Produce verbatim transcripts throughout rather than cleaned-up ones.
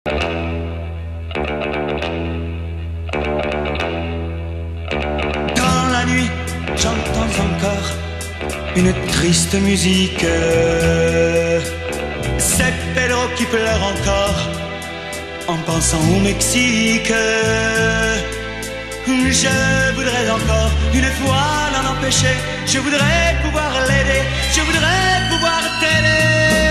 Dans la nuit, j'entends encore une triste musique. C'est Pedro qui pleure encore en pensant au Mexique. Je voudrais encore une fois l'en empêcher. Je voudrais pouvoir l'aider. Je voudrais pouvoir t'aider.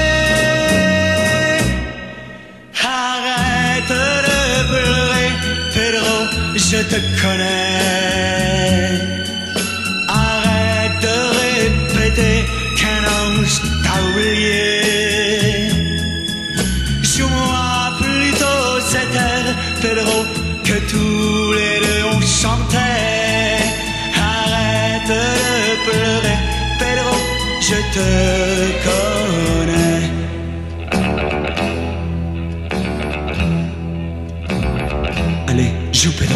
Arrête de pleurer, Pedro, je te connais. Arrête de répéter qu'un ange t'a oublié. Joue-moi plutôt cet air, Pedro, que tous les deux on chantait. Arrête de pleurer, Pedro, je te connais. Allez, joue Pedro.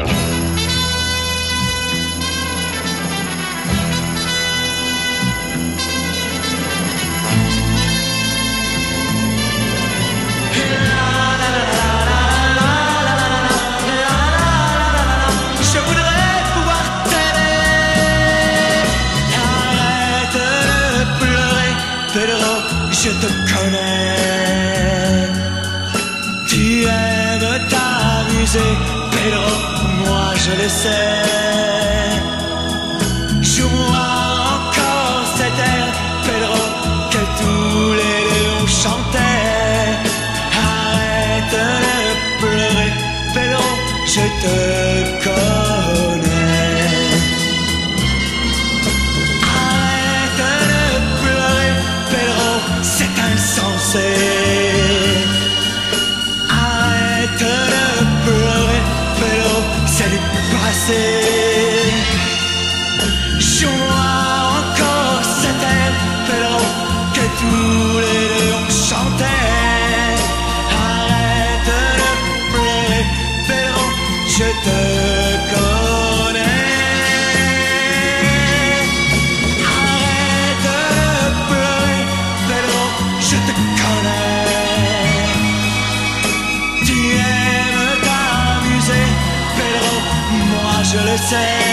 Je voudrais pouvoir t'aider. Arrête de pleurer, Pedro, je te connais. Tu aimes t'amuser, Pedro, moi je le sais. Joue-moi encore cet air, Pedro, que tous les deux on chantait. Arrête de pleurer, Pedro, je te connais. Arrête de pleurer, Pedro, c'est insensé. Arrête de pleurer, Pedro, c'est du passé. Joue-moi encore cet air, Pedro, que tous les deux on chantait. Arrête de pleurer, Pedro, je te connais. Arrête de pleurer, Pedro, je te connais. Tu aimes t'amuser, Pedro, moi je le sais.